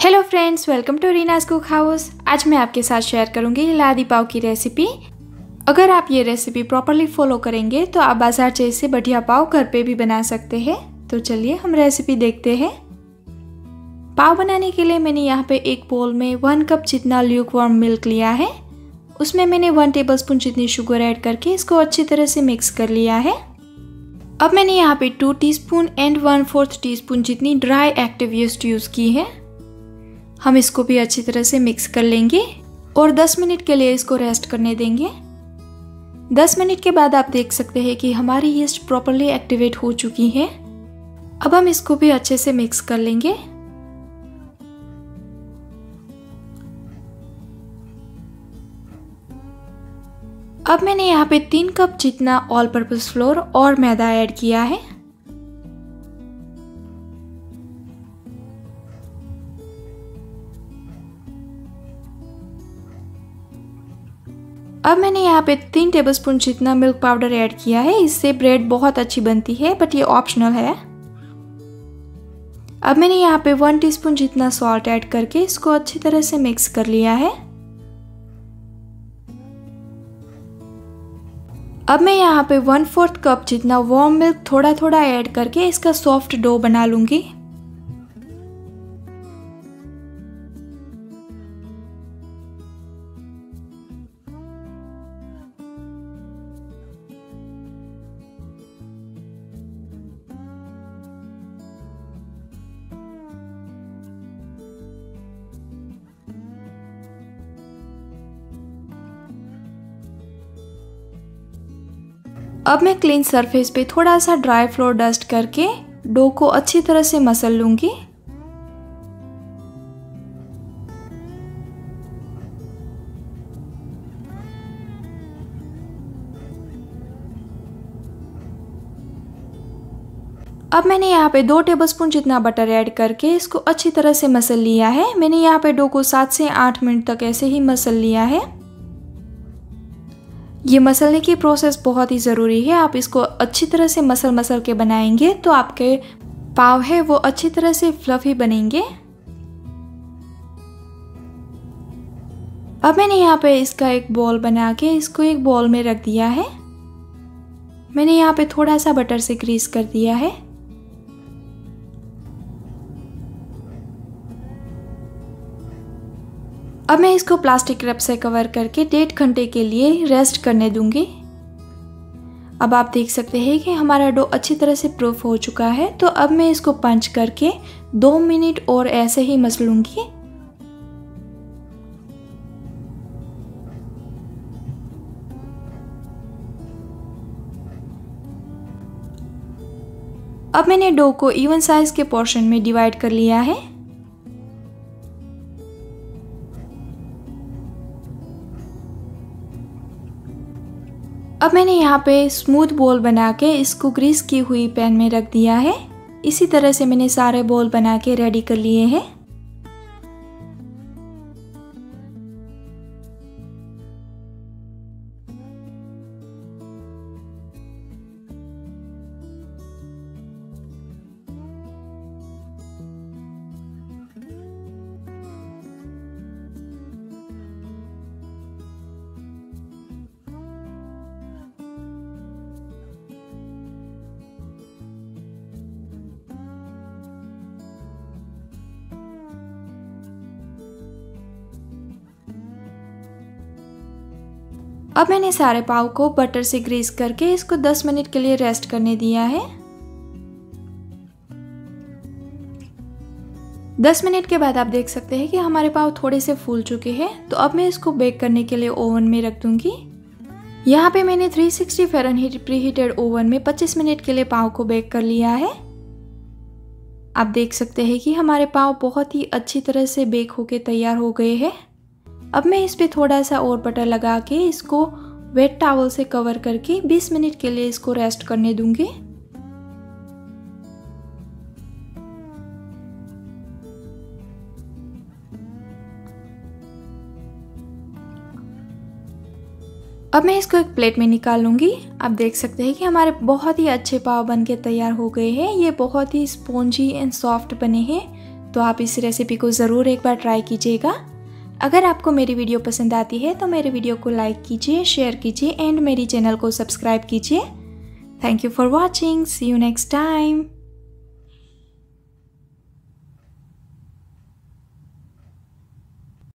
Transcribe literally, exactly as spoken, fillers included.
Hello friends, welcome to Reena's cook house. आज मैं आपके साथ शेयर करूंगी लादी पाव की रेसिपी। अगर आप ये रेसिपी प्रॉपरली फॉलो करेंगे तो आप बाजार जैसे बढ़िया पाव घर पे भी बना सकते हैं। तो चलिए हम रेसिपी देखते हैं। पाव बनाने के लिए मैंने यहाँ पे एक बोल में वन कप जितना ल्यूक वार्म मिल्क लिया है। उसमें मैंने वन टेबलस्पून जितनी शुगर ऐड करके इसको अच्छी तरह से मिक्स कर लिया है। अब मैंने यहाँ पे two teaspoon and one fourth teaspoon जितनी ड्राई एक्टिव यीस्ट यूज़ की है। हम इसको भी अच्छी तरह से मिक्स कर लेंगे और दस मिनट के लिए इसको रेस्ट करने देंगे। दस मिनट के बाद आप देख सकते हैं कि हमारी यीस्ट प्रॉपरली एक्टिवेट हो चुकी है। अब हम इसको भी अच्छे से मिक्स कर लेंगे। अब मैंने यहाँ पे तीन कप जितना ऑल पर्पस फ्लोर और मैदा ऐड किया है। अब मैंने यहाँ पे तीन टेबलस्पून जितना मिल्क पाउडर ऐड किया है। इससे ब्रेड बहुत अच्छी बनती है, बट ये ऑप्शनल है। अब मैंने यहाँ पे वन टीस्पून जितना सॉल्ट ऐड करके इसको अच्छी तरह से मिक्स कर लिया है। अब मैं यहाँ पे वन फोर्थ कप जितना वार्म मिल्क थोड़ा थोड़ा ऐड करके इसका सॉफ्ट डो बना लूंगी। अब मैं क्लीन सरफेस पे थोड़ा सा ड्राई फ्लोर डस्ट करके डो को अच्छी तरह से मसल लूंगी। अब मैंने यहाँ पे दो टेबलस्पून जितना बटर ऐड करके इसको अच्छी तरह से मसल लिया है। मैंने यहाँ पे डो को सात से आठ मिनट तक ऐसे ही मसल लिया है। ये मसलने की प्रोसेस बहुत ही ज़रूरी है। आप इसको अच्छी तरह से मसल मसल के बनाएंगे तो आपके पाव है वो अच्छी तरह से फ्लफी बनेंगे। अब मैंने यहाँ पे इसका एक बॉल बना के इसको एक बॉल में रख दिया है। मैंने यहाँ पे थोड़ा सा बटर से ग्रीस कर दिया है। अब मैं इसको प्लास्टिक रैप से कवर करके डेढ़ घंटे के लिए रेस्ट करने दूंगी। अब आप देख सकते हैं कि हमारा डो अच्छी तरह से प्रूफ हो चुका है। तो अब मैं इसको पंच करके दो मिनट और ऐसे ही मसलूंगी। अब मैंने डो को इवन साइज के पोर्शन में डिवाइड कर लिया है। अब मैंने यहाँ पे स्मूथ बॉल बना के इसको ग्रीस की हुई पैन में रख दिया है। इसी तरह से मैंने सारे बॉल बना के रेडी कर लिए हैं। अब मैंने सारे पाव को बटर से ग्रीस करके इसको दस मिनट के लिए रेस्ट करने दिया है। दस मिनट के बाद आप देख सकते हैं कि हमारे पाव थोड़े से फूल चुके हैं। तो अब मैं इसको बेक करने के लिए ओवन में रख दूंगी। यहाँ पे मैंने three sixty Fahrenheit preheated oven में पच्चीस मिनट के लिए पाव को बेक कर लिया है। आप देख सकते हैं कि हमारे पाव बहुत ही अच्छी तरह से बेक होके तैयार हो गए हैं। अब मैं इस पे थोड़ा सा और बटर लगा के इसको वेट टॉवल से कवर करके बीस मिनट के लिए इसको रेस्ट करने दूंगी। अब मैं इसको एक प्लेट में निकाल लूँगी। आप देख सकते हैं कि हमारे बहुत ही अच्छे पाव बन के तैयार हो गए हैं। ये बहुत ही स्पॉन्जी एंड सॉफ्ट बने हैं। तो आप इस रेसिपी को ज़रूर एक बार ट्राई कीजिएगा। अगर आपको मेरी वीडियो पसंद आती है तो मेरे वीडियो को लाइक कीजिए, शेयर कीजिए एंड मेरी चैनल को सब्सक्राइब कीजिए। Thank you for watching. See you next time.